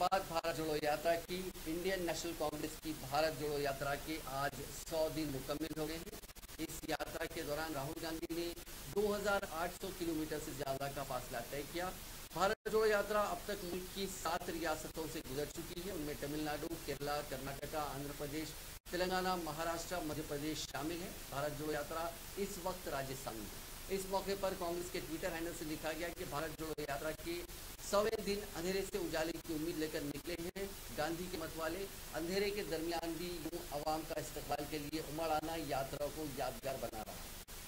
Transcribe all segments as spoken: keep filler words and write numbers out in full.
बाद भारत जोड़ो यात्रा की इंडियन नेशनल कांग्रेस की भारत जोड़ो यात्रा के आज सौ दिन मुकम्मल हो गए हैं। इस यात्रा के दौरान राहुल गांधी ने दो हज़ार आठ सौ किलोमीटर से ज़्यादा का फासला तय किया। भारत जोड़ो यात्रा अब तक मुल्क की सात रियासतों से गुजर चुकी है। उनमें तमिलनाडु, केरला, कर्नाटका, आंध्र प्रदेश, तेलंगाना, महाराष्ट्र, मध्य प्रदेश शामिल है। भारत जोड़ो यात्रा इस वक्त राजस्थान में। इस मौके पर कांग्रेस के ट्विटर हैंडल से लिखा गया कि भारत जोड़ो यात्रा के सौवें दिन अंधेरे से उजाले की उम्मीद लेकर निकले हैं। गांधी के मत वाले अंधेरे के दरमियान भी यूं अवाम का इस्तकबाल के लिए उमड़ आना यात्रा को यादगार बना रहा है।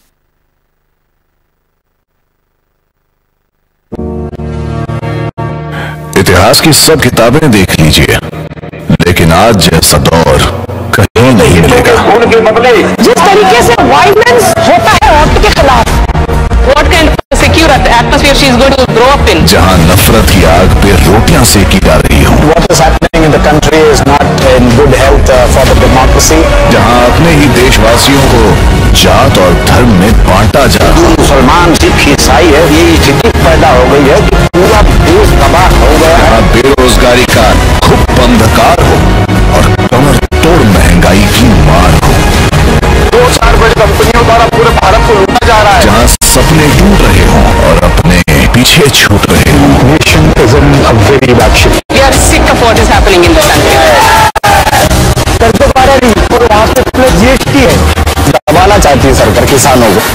इतिहास की सब किताबें देख लीजिए, लेकिन आज जैसा दौर कहीं नहीं मिलेगा। उनके बदले जिस तरीके से वायलेंस होता है औरत के खिलाफ, what kind of secure atmosphere she is going to grow up in? जहां नफरत की आग पे रोटियां सेकी जा रही हों, what is happening in the country is not in good health uh, for the democracy. जहां अपने ही देशवासियों को जात और धर्म में बांटा जा रहा है। मुसलमान, सिख, ईसाई है, ये स्थिति पैदा हो गई है कि पूरा देश तबाह हो गया है। जहां बेरोजगारी का खूब अंधकार हो और कमर तोड़ महंगाई की मार हो, दो चार बड़ी कंपनियों द्वारा पूरे भारत को लूटा जा रहा है। जहां सपने टूट रहे हों और अपने पीछे छूट रहे हों। Nation is in a very bad shape. We are sick of what is happening in this country. कर्जों का रही और वहाँ पे प्लस जीएसटी है, दबाना चाहती है सरकार किसानों को।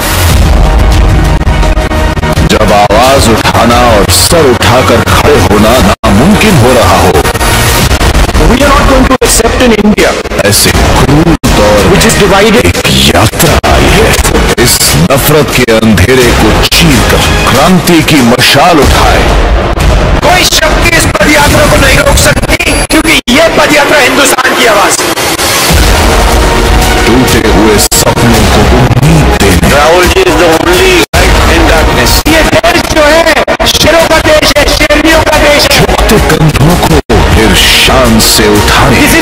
जब आवाज उठाना और सर उठाकर खड़े होना नामुमकिन हो रहा हो, We are not going to accept in India ऐसे क्रूर दौर which is divided. एक यात्रा आई है। इस नफरत के अंधेरे को चीरकर क्रांति की मशाल उठाए। कोई शक्ति इस पदयात्रा को नहीं रोक सकती, क्योंकि ये पदयात्रा हिंदुस्तान की आवाज है। टूटे हुए सपनों को उम्मीद देने। Rahul ji is the only light in darkness. ये देश जो है शेरों का देश है, शेरनियों का देश है। झुकते कंधों को फिर शान से उठाने।